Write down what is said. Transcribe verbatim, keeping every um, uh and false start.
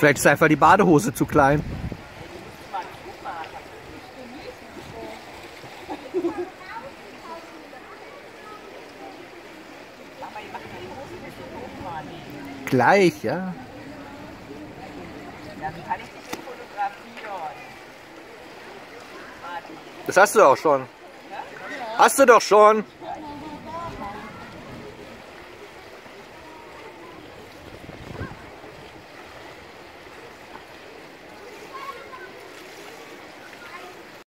Vielleicht ist einfach die Badehose zu klein. Gleich, ja. Ja, wie kann ich dich denn fotografieren? Das hast du doch schon. Hast du doch schon.